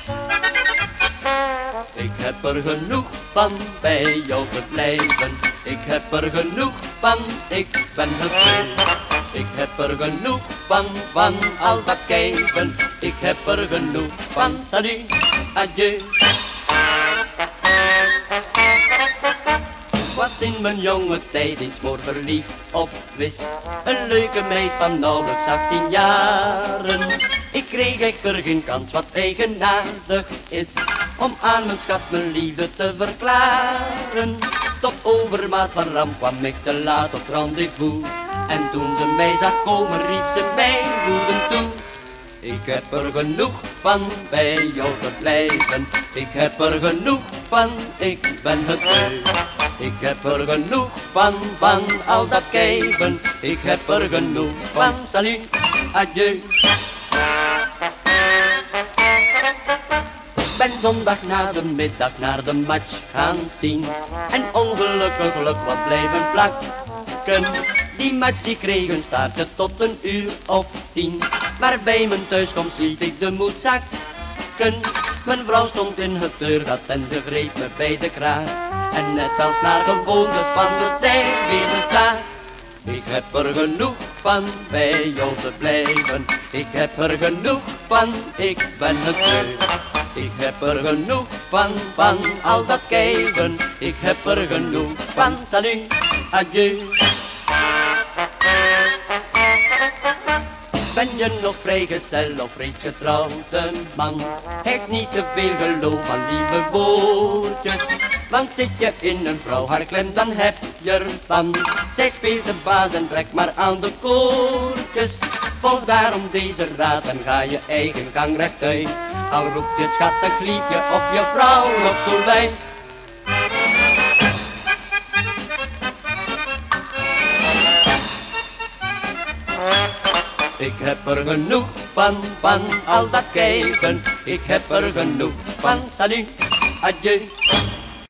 Ik heb er genoeg van bij jou te blijven. Ik heb er genoeg van, ik ben tevreden. Ik heb er genoeg van al dat kijven. Ik heb er genoeg van, salut, adieu. Was in mijn jonge tijd eens voor verliefd op wist. Een leuke meid van nauwelijks 18 jaren. Ik kreeg echter geen kans wat eigenaardig is, om aan mijn schat mijn liefde te verklaren. Tot overmaat van ramp kwam ik te laat op rendezvous. En toen ze mij zag komen riep ze mij woedend toe. Ik heb er genoeg van bij jou te blijven. Ik heb er genoeg van, ik ben het beu. Ik heb er genoeg van al dat kijven. Ik heb er genoeg van, salut, adieu. Ben zondag na de middag naar de match gaan zien. En ongelukkig wat blijven plakken. Die match die kreeg een staartje tot 1:10. Maar bij mijn thuiskomst liet ik de moed zakken. Mijn vrouw stond in het deurgat en ze greep me bij de kraag. En net als naar gewoonte spande zij weer de zaak. Ik heb er genoeg van bij jou te blijven. Ik heb er genoeg van, ik ben het beu. Ik heb er genoeg van al dat kijven. Ik heb er genoeg van, salut, adieu. Ben je nog vrijgezel of reeds getrouwd een man? Hecht niet te veel geloof aan lieve woordjes. Want zit je in een vrouw haar klem, dan heb je ervan. Zij speelt de baas en trekt maar aan de koordjes. Volg daarom deze raad en ga je eigen gang rechtuit. Al roept je schat een gliefje of je vrouw nog zo lijp. Ik heb er genoeg van al dat kijken. Ik heb er genoeg van, salut, adieu.